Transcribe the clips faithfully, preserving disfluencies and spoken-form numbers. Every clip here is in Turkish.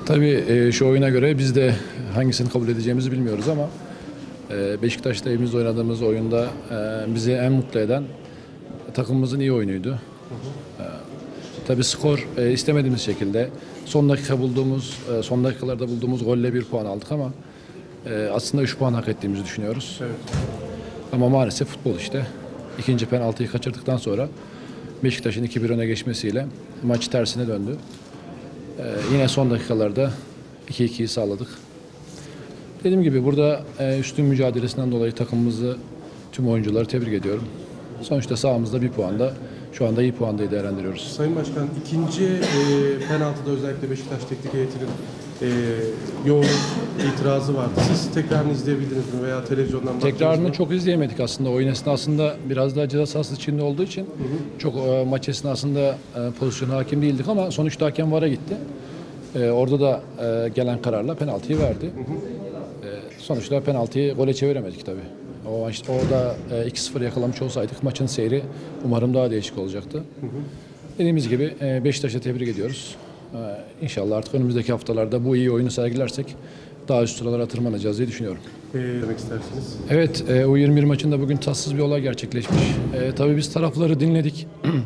Tabii e, şu oyuna göre biz de hangisini kabul edeceğimizi bilmiyoruz ama e, Beşiktaş'ta evimizde oynadığımız oyunda e, bizi en mutlu eden takımımızın iyi oyunuydu. E, tabii skor e, istemediğimiz şekilde son dakika bulduğumuz, e, son dakikalarda bulduğumuz golle bir puan aldık ama e, aslında üç puan hak ettiğimizi düşünüyoruz. Evet. Ama maalesef futbol işte. İkinci penaltıyı kaçırdıktan sonra Beşiktaş'ın iki bir öne geçmesiyle maç tersine döndü. Ee, yine son dakikalarda iki ikiyi sağladık. Dediğim gibi burada e, üstün mücadelesinden dolayı takımımızı, tüm oyuncuları tebrik ediyorum. Sonuçta sahamızda bir puanda, şu anda iyi puandayı değerlendiriyoruz. Sayın Başkan, ikinci e, penaltıda özellikle Beşiktaş teknik heyetinin e, yoğun itirazı vardı. Siz tekrarını izleyebildiniz mi veya televizyondan baktınız mı? Tekrarını çok izleyemedik aslında. Oyun esnasında biraz daha ceza sahası içinde olduğu için hı hı. çok e, maç esnasında e, pozisyona hakim değildik ama sonuçta hakem VAR'a gitti. E, orada da e, gelen kararla penaltıyı verdi. Hı hı. E, sonuçta penaltıyı gole çeviremedik tabii. O işte orada e, iki sıfır yakalamış olsaydık maçın seyri umarım daha değişik olacaktı. Hı hı. Dediğimiz gibi e, Beşiktaş'ı tebrik ediyoruz. E, İnşallah artık önümüzdeki haftalarda bu iyi oyunu sergilersek daha üst sıralara tırmanacağız diye düşünüyorum. E, demek istersiniz? Evet, e, U yirmi bir maçında bugün tatsız bir olay gerçekleşmiş. E, tabii biz tarafları dinledik.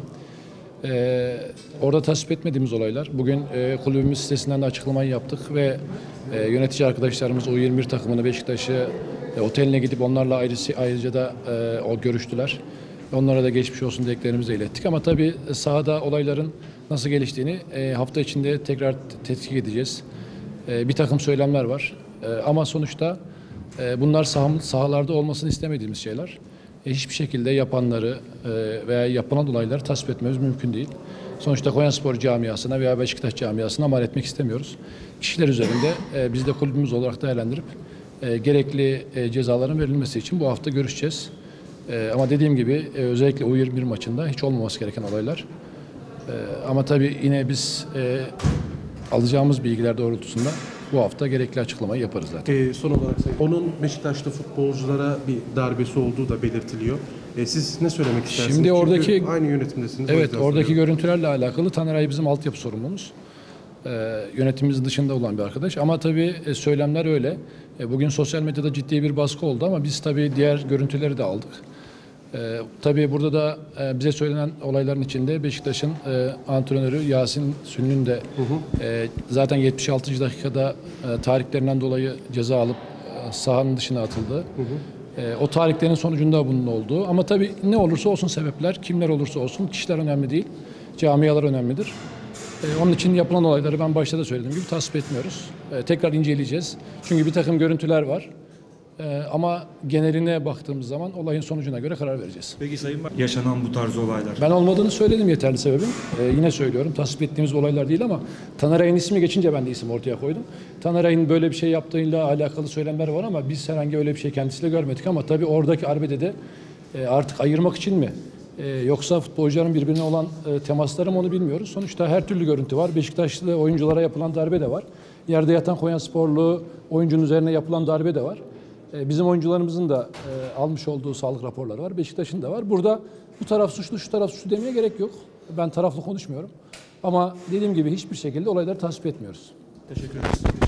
e, orada tasvip etmediğimiz olaylar. Bugün e, kulübümüz sitesinden de açıklamayı yaptık ve e, yönetici arkadaşlarımız U yirmi bir takımını Beşiktaş'ı e, oteline gidip onlarla ayrıca, ayrıca da e, o görüştüler. Onlara da geçmiş olsun dileklerimizi ilettik ama tabii sahada olayların nasıl geliştiğini e, hafta içinde tekrar tetkik edeceğiz. E, bir takım söylemler var e, ama sonuçta e, bunlar sah sahalarda olmasını istemediğimiz şeyler. E, hiçbir şekilde yapanları e, veya yapılan olayları tasvip etmemiz mümkün değil. Sonuçta Konyaspor camiasına veya Beşiktaş camiasına mal etmek istemiyoruz. Kişiler üzerinde e, biz de kulübümüz olarak değerlendirip e, gerekli e, cezaların verilmesi için bu hafta görüşeceğiz. E, ama dediğim gibi e, özellikle U yirmi bir maçında hiç olmaması gereken olaylar. E, ama tabii yine biz e, alacağımız bilgiler doğrultusunda bu hafta gerekli açıklamayı yaparız zaten. E, son olarak onun Beşiktaş'ta futbolculara bir darbesi olduğu da belirtiliyor. E, siz ne söylemek istersiniz? Şimdi oradaki Çünkü aynı yönetimdesiniz. Evet, oradaki görüntülerle alakalı Taneray bizim altyapı sorumlumuz. Ee, yönetimimizin dışında olan bir arkadaş. Ama tabii e, söylemler öyle. E, bugün sosyal medyada ciddi bir baskı oldu ama biz tabii diğer görüntüleri de aldık. E, tabii burada da e, bize söylenen olayların içinde Beşiktaş'ın e, antrenörü Yasin Sünni'nin de hı hı. E, zaten yetmiş altıncı dakikada e, tarihlerinden dolayı ceza alıp e, sahanın dışına atıldı. Hı hı. E, o tarihlerin sonucunda bunun olduğu. Ama tabii ne olursa olsun sebepler, kimler olursa olsun kişiler önemli değil. Camialar önemlidir. Ee, onun için yapılan olayları ben başta da söylediğim gibi tasvip etmiyoruz. Ee, tekrar inceleyeceğiz. Çünkü bir takım görüntüler var. Ee, ama geneline baktığımız zaman olayın sonucuna göre karar vereceğiz. Peki Sayın Bak, yaşanan bu tarz olaylar? Ben olmadığını söyledim yeterli sebebim. Ee, yine söylüyorum tasvip ettiğimiz olaylar değil ama Taneray'ın ismi geçince ben de isim ortaya koydum. Taneray'ın böyle bir şey yaptığıyla alakalı söylemler var ama biz herhangi öyle bir şey kendisiyle görmedik ama tabii oradaki arbedede e, artık ayırmak için mi? Ee, yoksa futbolcuların birbirine olan e, temasları mı onu bilmiyoruz. Sonuçta her türlü görüntü var. Beşiktaşlı oyunculara yapılan darbe de var. Yerde yatan Konyasporlu oyuncunun üzerine yapılan darbe de var. E, bizim oyuncularımızın da e, almış olduğu sağlık raporları var. Beşiktaş'ın da var. Burada bu taraf suçlu, şu taraf suçlu demeye gerek yok. Ben taraflı konuşmuyorum. Ama dediğim gibi hiçbir şekilde olayları tasvip etmiyoruz. Teşekkür ederiz.